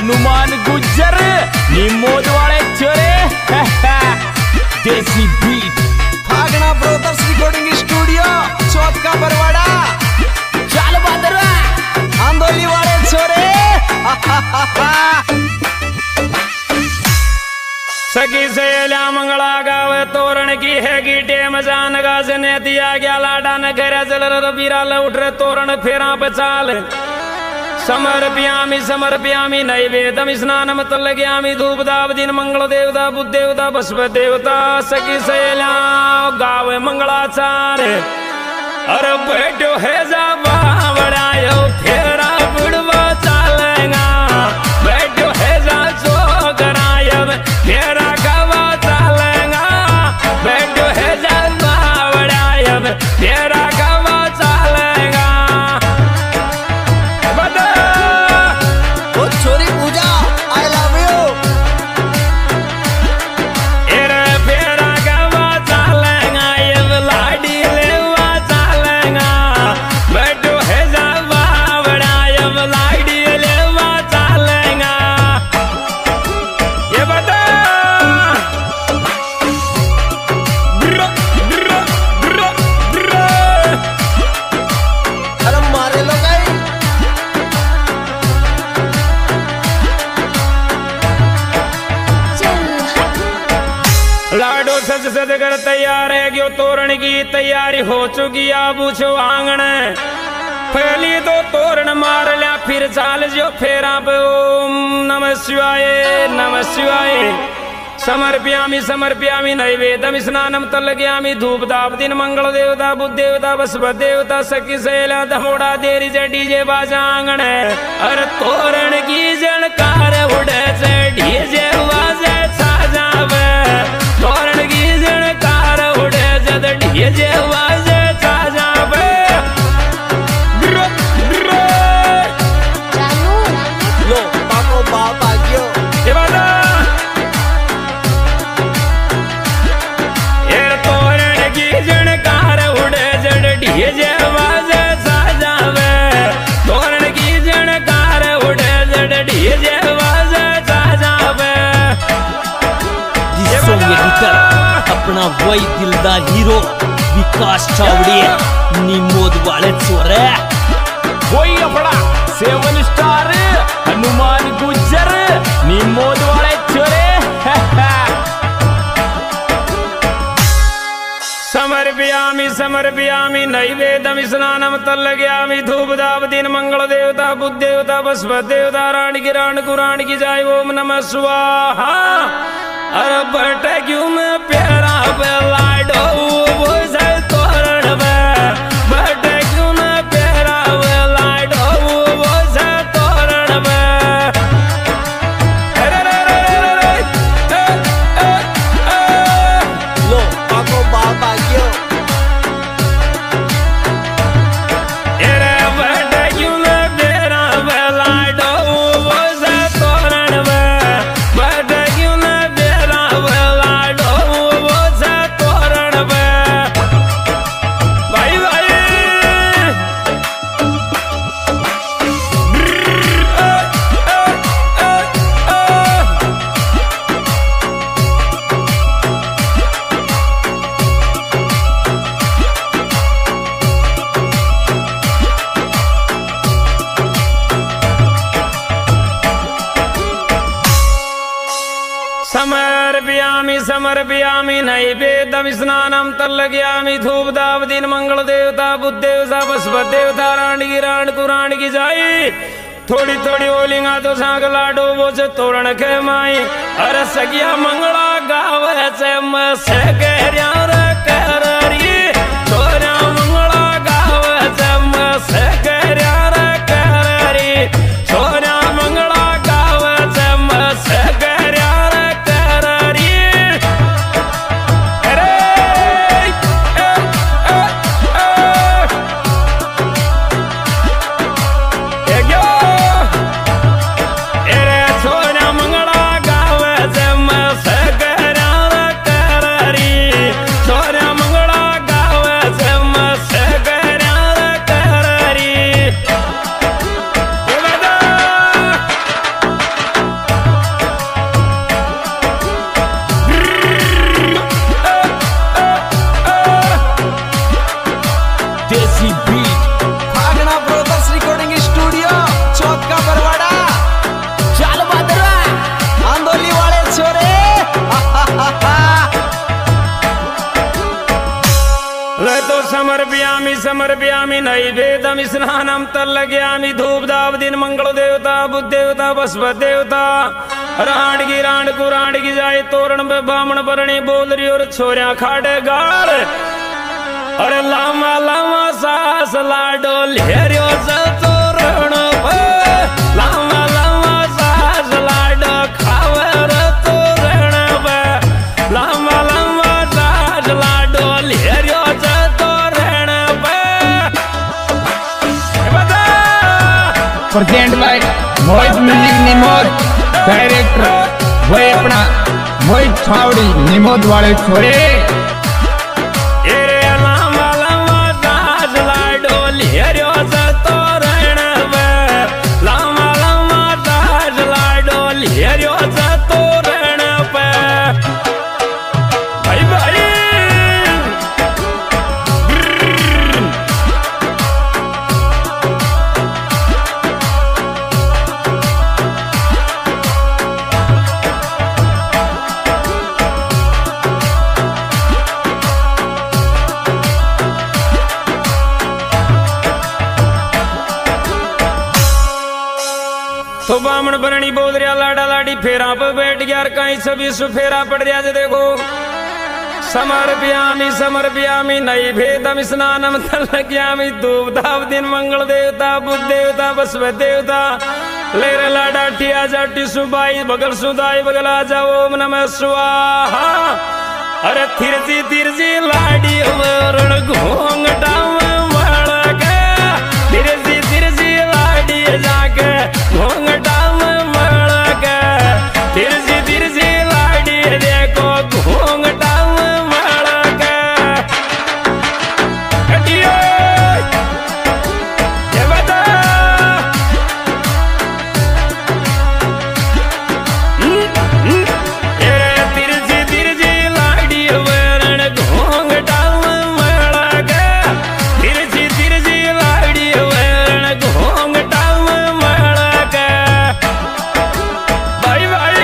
हनुमान गुज्जर निमोद वाले चोरे desi beat Phagna brothers recording studio Chauth Ka Barwara चाल बादरवा आंदोली वाले छोरे सखी सहेलिया मंगला गावे तोरण की है गीटे मजान गाज ने दिया गया लाडा न घर जल बीराल उठ रे तोरण फेरा पे चाल समर्पयामी नैवेद्यम स्नानम तलग्यामी धूप दाव दिन मंगल देवता बुद्ध देवता बसव देवता सखी सहेलिया गावे मंगलाचार अरे बैठो है जा बावड़ायो फेरा बुड़वा चालेगा बैठो है जा सो करायब फेरा गवा चालेगा बैठो है जा बावड़ायब फेरा गवा चालेगा बता ओ छोरी पूजा आई लव यू एरे फेरा गवा चालेगा ये लाडी लेवा चालेगा बैठो है जा बावड़ायब लाडी लेवा चालेगा ये बता ब्रो ब्रो ब्रो ब्रो अरे मारे लो गई लाडो सज सज कर तैयार है क्यों तोरण की तैयारी हो चुकी आप पूछो आंगन पहली तो तोरण मार लिया फिर चाल जो फेरा पे ओम नमः शिवाय समर्पयामी नैवेद्यम स्नानम तलग्यामी धूप दाप दिन मंगल देवता बुद्ध देवता बसव देवता सखी सहेला धमोड़ा देरी जे डीजे बाजा आंगन अरे तोरण की जनकार उड़े से डीजे बाजे साजावे तोरण की जनकार उड़े जद डीजे बाजे साजावे ब्रो ब्रो लो पाको बाप आ गयो ये बाजा ये तोरण की जनकार उड़े जद डीजे बाजे साजावे तोरण की जनकार उड़े जद डीजे बाजे साजावे सॉन्ग एडिटर अपना वही दिलदार हीरो विकास चावड़िया निमोद वाले चोरे वही अपना 7 स्टार हनुमान गुज्जर निमोद वाले चोरे समर्पयामी नैवेद्यम स्नानम तलग्यामी धूप दाप दिन मंगल देवता बुद्ध देवता बसव देवता रानी की राण की जाय ओम नमः स्वाहा अरे बटे क्यों मैं प्यारा पे लाडो वो से तोरण पे बटे क्यों मैं प्यारा पे लाडो वो से तोरण पे लो पाको बाप आ गयो अरे बटे क्यों मैं प्यारा पे लाडो वो से तोरण पे बटे क्यों मैं प्यारा पे लाडो वो से तोरण पे भाई भाई समर्पयामी नैवेद्यम स्नानम तलग्यामी धूप दाप दिन मंगल देवता बुद्ध देवता बसव देवता राण की जाई थोड़ी थोड़ी ओलिंगा तो सांग लाडो वो से तोरण के माई अरे सगिया मंगला गाव से मसे कहरिया रे कहरी तोरा मंगला गाव से मसे कहरिया रे कहरी तोरा मंगला गाव से मसे कहरिया रे कहरी अरे गयो अरे सोना मंगला गाव से मसे कहरिया रे कहरी सोना मंगला गाव से मसे कहरिया रे कहरी समर्पयामि नैवेद्यम स्नानम तल्लग्यामि धूप दाव दिन मंगल देवता बुद्ध देवता बसवत देवता राण की जाए तोरण पे बामण बरणी बोल रही और छोरिया खाड़े गाल अरे लामा लामा सास लाडो लेरियो तोरण पे लामा लामा सास लाडो खावर तोरण पे लामा लामा सास लाडो लेरियो present by Mohit music Nimod director वही अपना मोहित छावड़ी निमोद वाले छोरे तो बामण बरणी बोल रहा लाडा लाडी फेरा पे बैठ गया कहीं सभी सुफेरा पड़ रहा है देखो समर्पयामि नैवेद्यम स्नानम तल्लग्यामि धूप दाव दिन मंगल देवता बुद्ध देवता बसवत देवता लेरे लाडा ठिया जाटी सुबाई बगल सुदाई बगल आ जाओ ओम नमः स्वाहा अरे तिरजी लाडी वरण घोंघटा तिरजी लाडी जाके घोंघटा में मड़क तिरजी लाडी देखो घोंघटा में मड़क ये बता तिरजी लाडी वरण घोंघटा में मड़क तिरजी लाडी वरण घोंघटा में मड़क भाई भाई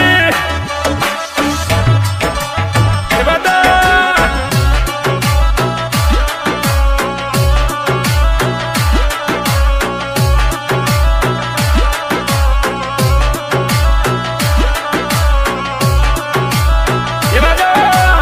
ये बता ये बता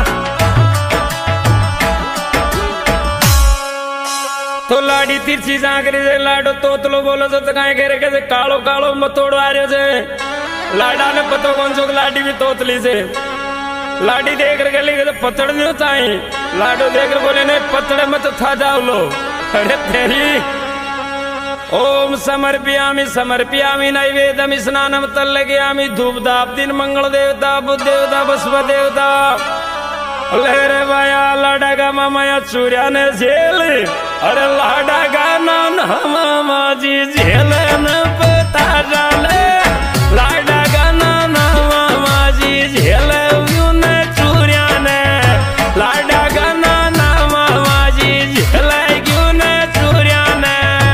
तो लाडी तिरछी जाकरी से लाडो तोतलो बोलो तो काय करे के कालो कालो मतोड़ो आ रहे से लाडा ने पतो कौन सो लाडी भी तोतली से लाडी देख कर गली तो पतड़ नहीं होता है लाडो देख कर बोले नहीं पतड़े मत था जाओ लो अरे तेरी ओम समर्पयामि नैवेद्यम स्नानम तल्लग्यामि धूप दाप दिन मंगल देवता बुद्ध देवता बसवत देवता लहरे बाया लाडा का मामाया चूर्या ने झेल अरे लाडा का नाम मामा जी झेल न पता जाले लाडा का नाम मामा जी झेल ने चूर्या ने लाडा का नाम मामा जी झेल क्यों ने चूर्या ने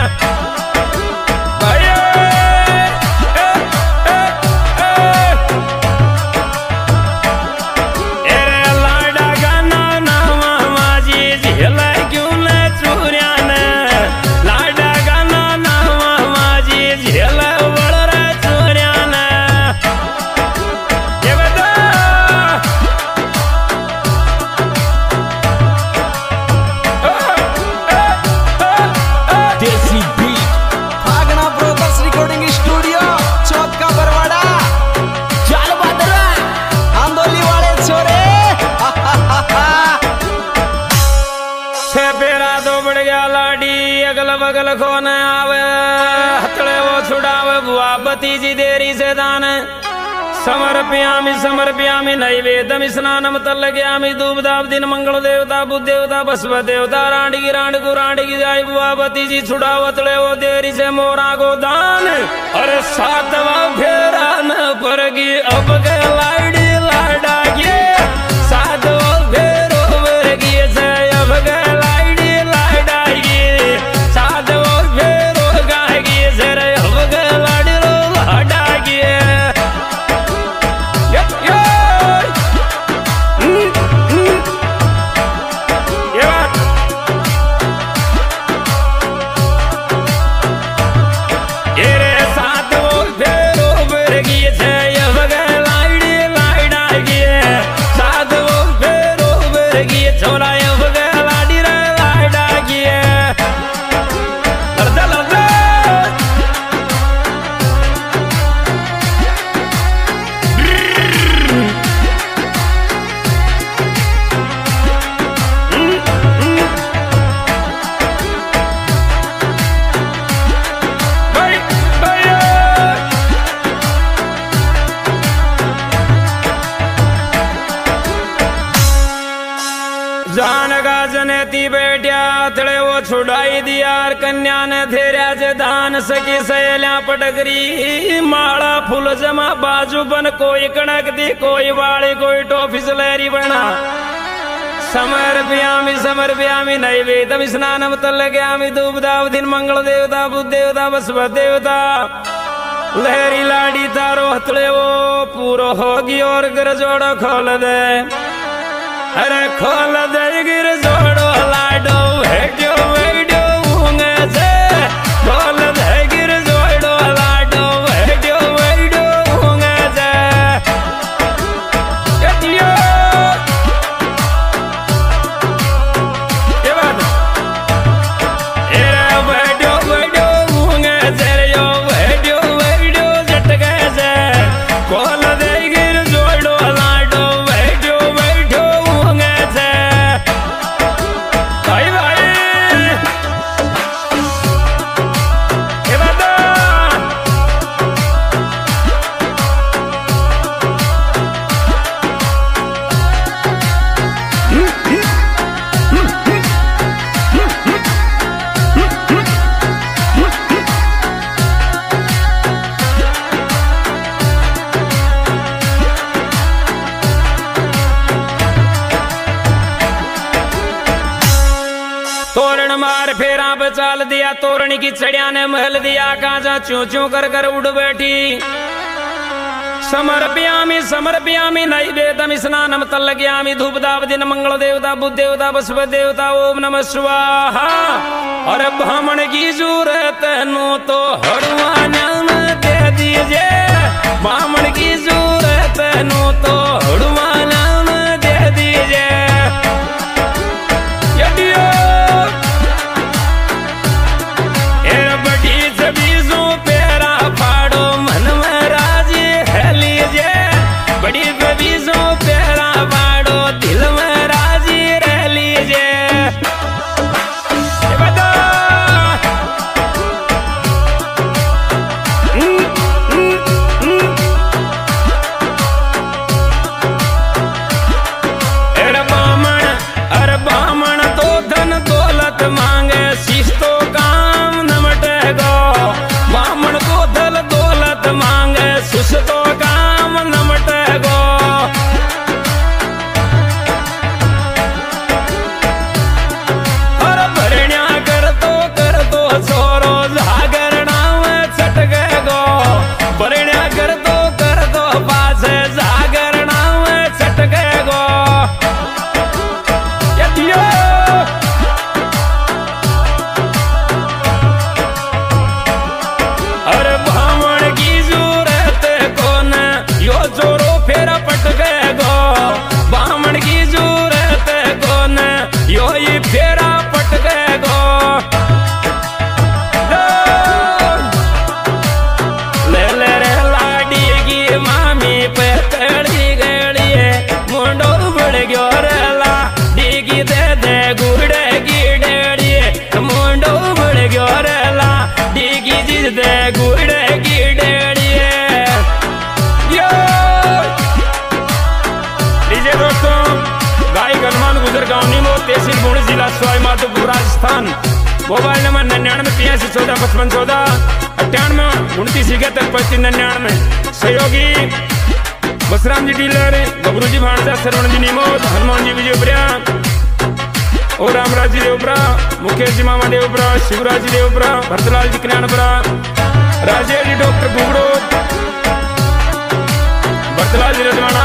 भागना brothers recording studio Chauth Ka Barwara चल बदला आंदोली वाले छोरे फेरा दो बढ़ गया लाडी अगल बगल खोन आवे हथड़े वो छुड़ावे बुआ भतीजी देरी से दान समर्पयामि नैवेद्यम स्नानम तल्लग्यामि धूप दाप दिन मंगल देवता बुद्ध देवता बसवत देवता रांड की जाए बुआ भतीजी छुड़ाव हथड़े वो देरी से मोरा को दान अरे सातवा फेरा न परगी अब के लाडी लाडा के सातवा फेरो वर्गी से अब के लाडी लाडा के सातवा फेरो गागी से अब के लाडी लाडा के पति बैठ्या थड़े वो छुड़ाई दिया कन्या ने धेर्या से दान सकी सहेल्या पटकरी माला फूल जमा बाजू बन कोई कणक दी कोई वाली कोई टोफी सलेरी बना समर्पयामि नैवेद्यम स्नानम तल्लग्यामि धूपदावधि मंगल देवता बुद्ध देवता बसव देवता लहरी लाडी तारो हथले वो पूरो होगी और गिर जोड़ो खोल दे अरे खोल दे गिर जोड़ो लाडो बैठो बैठो ऊँगे से खोल दे गिर जोड़ो लाडो बैठो बैठो ऊँगे से ये बात एरे बैठो बैठो ऊँगे से यो बैठो बैठो झटके से खोल दे गिर जोड़ो लाडो बैठो बैठो ऊँगे से भाई भाई ये बात तोरण मार फेरा पे चाल दिया तोरणी की चढ़िया ने महल दिया काजा चू चू कर उड़ बैठी समर्पयामि नैवेद्यम स्नानम तल्लग्यामि धूपदावधि मंगल देवता बुद्ध देवता बसव देवता ओम नमः स्वाहा और ब्राह्मण की जरूरत नो तो हड़ुआन दे दीजिए ब्राह्मण की जरूरत नो तो हड़ुआन दे दीजिए बड़ी बबीजों प्यारा बाड़ो दिल में राजी रह लीजिए बता अरे बामण तो धन दौलत मांगे शीश तो काम नमटे गो बामण तो धन दौलत मांगे सुस तो काम नमटे गो और भरण्या कर तो छोरो जागरणा में छटके गो भरण्या कर तो पासे जागरणा में छटके गो अरे ब्राह्मण की जरूरत कौन यो जोरो फेरा पट गए गो ब्राह्मण की जरूरत कौन यो ही फेरा पट गए गो ले रे लाडी की मामी पे तड़ी गड़ी मुंडो बढ़ गयो रे लाडी की दे गुड़े की डेड़ी मुंडो बढ़ गयो रे लाडी की जिद दे गुड़े की डेड़ी लीजिए दोस्तों गायक हनुमान गुजर गांव नीमो तहसील बुण जिला सवाई माधोपुर राजस्थान मोबाइल नंबर 99 सहयोगी बसराम जी डीलर गबरू जी भाणजा सरवण जी नीमोद हनुमान जी विजयपुरा और रामराज जी देवपुरा मुकेश जी मामा देवपुरा शिवराज जी देवपुरा भरतलाल जी कल्याणपुरा राजेश जी डॉक्टर गुगड़ो भरतलाल जी रजवाड़ा